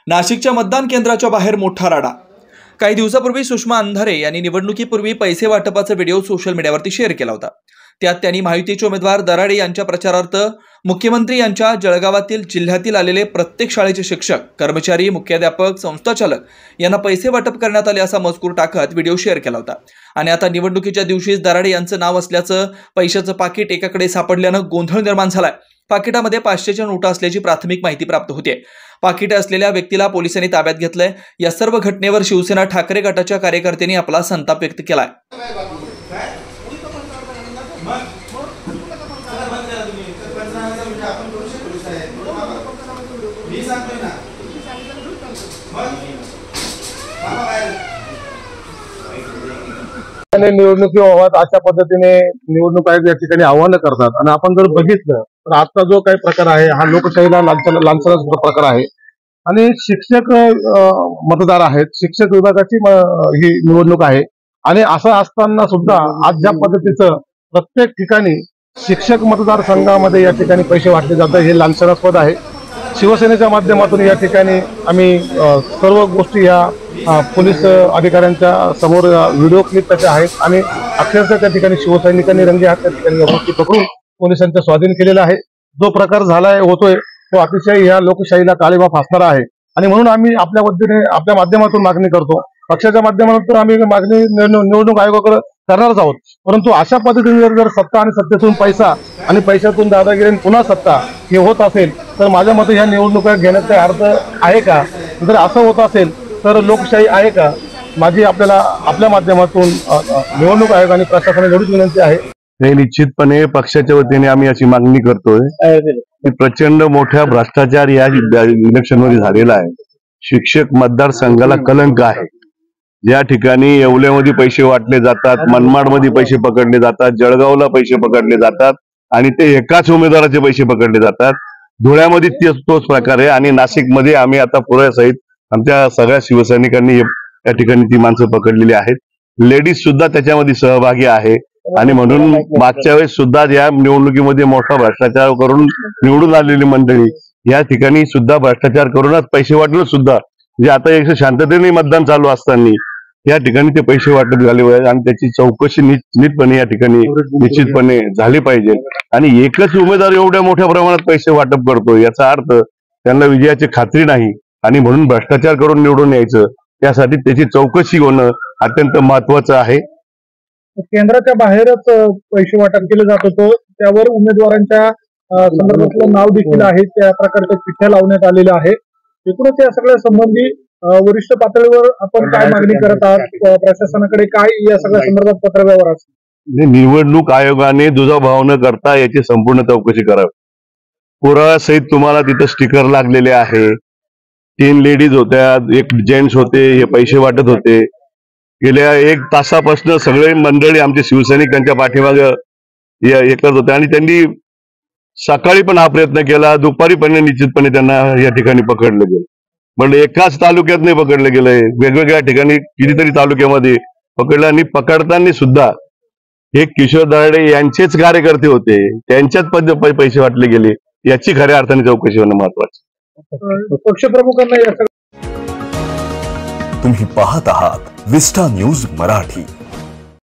नाशिकच्या मतदान केंद्राच्या बाहेर मोठा राडा। काही दिवसापूर्वी सुषमा अंधारे यांनी निवडणुकीपूर्वी पैसे वाटपाचा व्हिडिओ सोशल मीडियावरती शेअर केला होता। त्यात त्यांनी महायुतीचे उमेदवार दराडे यांच्या प्रचारार्थ मुख्यमंत्री यांच्या जळगावातील जिल्ह्यातील आलेले प्रत्येक शाळेचे शिक्षक, कर्मचारी, मुख्याध्यापक, संस्थाचालक यांना पैसे वाटप करण्यात आले असा मजकूर टाकत व्हिडिओ शेअर केला होता। आणि आता निवडणुकीच्या दिवशीच दराडे यांचं नाव असल्याचं पैशाचं पाकिट एकाकडे सापडल्यानं गोंधळ निर्माण झालाय। पाकिटामध्ये 500च्या नोटा असल्याची प्राथमिक माहिती प्राप्त होते। पाकिटे असलेल्या व्यक्तीला पोलिसांनी ताब्यात घेतलंय। या सर्व घटनेवर शिवसेना ठाकरे गटाच्या कार्यकर्त्यांनी आपला संताप व्यक्त केलाय। निवडणुकी व्हाव्यात अशा पद्धतीने निवडणूक आयोग या ठिकाणी आव्हान करतात। आणि आपण जर बघितलं तर आजचा जो काही प्रकार आहे हा लोकशाहीला लांछनाचा प्रकार आहे। आणि शिक्षक मतदार आहेत, शिक्षक विभागाची ही निवडणूक आहे। आणि असं असताना सुद्धा आज ज्या पद्धतीचं प्रत्येक ठिकाणी शिक्षक मतदारसंघामध्ये या ठिकाणी पैसे वाटले जातात हे लांछनास्पद आहे। शिवसेनेच्या माध्यमातून या ठिकाणी आम्ही सर्व गोष्टी या पोलीस अधिकाऱ्यांच्या समोर व्हिडिओ क्लिप त्याच्या आहेत आणि अक्षरशः त्या ठिकाणी शिवसैनिकांनी रंगे हात त्या ठिकाणी गोष्टी पकडून पोलिसांच्या स्वाधीन केलेला आहे। जो प्रकार झालाय होतोय तो अतिशय या लोकशाहीला काळीमा फासणारा आहे। आणि म्हणून आम्ही आपल्या माध्यमातून मागणी करतो, पक्षाच्या माध्यमातून आम्ही मागणी निवडणूक आयोगाकडे करणारच आहोत। परंतु अशा पद्धतीने जर सत्ता आणि सत्तेतून पैसा आणि पैशातून दादागिरी पुन्हा सत्ता हे होत असेल तर माझ्या मते ह्या निवडणुका घेण्याचा अर्थ आहे का? जर असं होत असेल तर लोकशाही आहे का? माझी आपल्या माध्यमातून निवडणूक आयोग आणि प्रशासनाला एवढीच विनंती आहे। हे निश्चितपणे पक्षाच्या वतीने आम्ही अशी मागणी करतोय की प्रचंड मोठ्या भ्रष्टाचार या इलेक्शनमध्ये झालेला आहे। शिक्षक मतदारसंघाला कलंक आहे। ज्या ठिकाणी येवल्यामध्ये पैसे वाटले जातात, मनमाडमध्ये पैसे पकडले जातात, जळगावला पैसे पकडले जातात आणि ते एकाच उमेदवाराचे पैसे पकडले जातात। धुळ्यामध्ये तोच प्रकार आहे आणि नाशिकमध्ये आम्ही आता पुरासहित आमच्या सगळ्या शिवसैनिकांनी या ठिकाणी ती माणसं पकडलेली आहेत। लेडीज सुद्धा त्याच्यामध्ये सहभागी आहे। आणि म्हणून मागच्या वेळेस सुद्धा या निवडणुकीमध्ये मोठा भ्रष्टाचार करून निवडून आलेली मंडळी या ठिकाणी सुद्धा भ्रष्टाचार करूनच पैसे वाटले सुद्धा, म्हणजे आता एक शांततेने मतदान चालू असताना या ठिकाणी ते पैसे वाटप झाले आणि त्याची चौकशी नीटपणे या ठिकाणी निश्चितपणे झाली पाहिजे। आणि एकच उमेदवार एवढ्या मोठ्या प्रमाणात पैसे वाटप करतो याचा अर्थ त्यांना विजयाची खात्री नाही आणि म्हणून भ्रष्टाचार करून निवडून यायचं, त्यासाठी त्याची चौकशी होणं अत्यंत महत्वाचं आहे। केंद्राच्या बाहेरच पैसे वाटप केले जात होतं, त्यावर उमेदवारांच्या संदर्भातलं नाव देखील आहे, त्या प्रकारच्या चिठ्ठ्या लावण्यात आलेल्या आहे। एकूणच या सगळ्या संबंधी वरिष्ठ पातळीवर आपण काय मागणी करत आहात? प्रशासनाकडे काय या सगळ्या संदर्भात पत्रव्यवहार असतो? निवडणूक आयोगाने दुजाभाव न करता याची संपूर्ण चौकशी करावी। पुराव्यासहित तुम्हाला तिथं स्टिकर लागलेले आहे। 3 लेडीज होत्या, 1 जेंट्स होते, हे पैसे वाटत होते। गेल्या 1 तासापासून सगळे मंडळी आमचे शिवसैनिक त्यांच्या पाठीमागे हे करत होते आणि त्यांनी सकाळी पण हा प्रयत्न केला, दुपारी पण निश्चितपणे त्यांना या ठिकाणी पकडलं गेलं। म्हणजे एकाच तालुक्यात नाही पकडलं गेलंय, वेगवेगळ्या ठिकाणी कितीतरी तालुक्यामध्ये पकडलं आणि पकडताना सुद्धा हे किशोर दराडे यांचेच कार्यकर्ते होते, त्यांच्याच पैसे वाटले गेले, याची खऱ्या अर्थाने चौकशी होणं महत्वाचं। पक्षप्रमुखांना तुम्ही पाहत आहात विस्टा न्यूज मराठी।